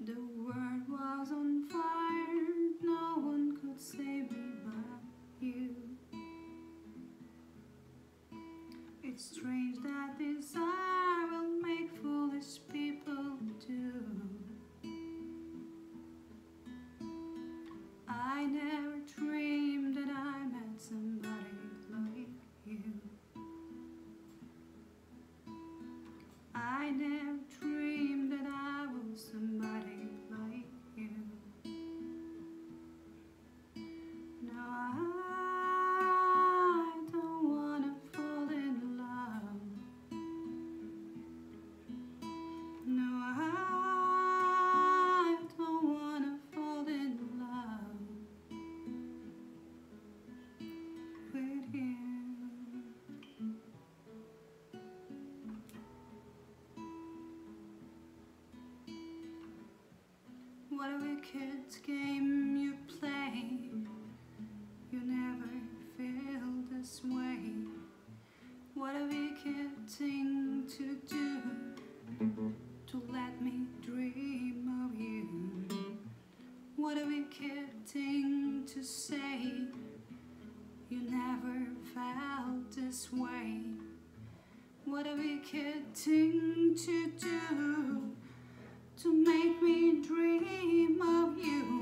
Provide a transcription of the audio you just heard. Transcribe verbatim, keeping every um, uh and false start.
The world was on fire, no one could save me but you. It's strange that desire will make foolish people do. I never dreamed that I met somebody like you. I never dreamed that I was somebody like you. Now I don't wanna fall in love. No, I don't wanna fall in love with you. What a wicked game you play. You never feel this way. What a wicked thing to do, to let me dream of you. What a wicked thing to say. You never felt this way. What a wicked thing to do, to make me dream of you.